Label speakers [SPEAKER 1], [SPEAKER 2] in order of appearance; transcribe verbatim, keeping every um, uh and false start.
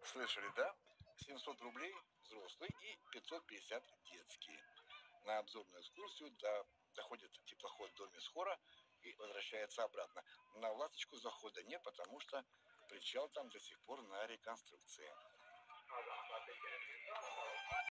[SPEAKER 1] Слышали, да? семьсот рублей взрослый и пятьсот пятьдесят детские. На обзорную экскурсию до, доходит теплоход до Мисхора и возвращается обратно. На ласточку захода нет, потому что причал там до сих пор на реконструкции.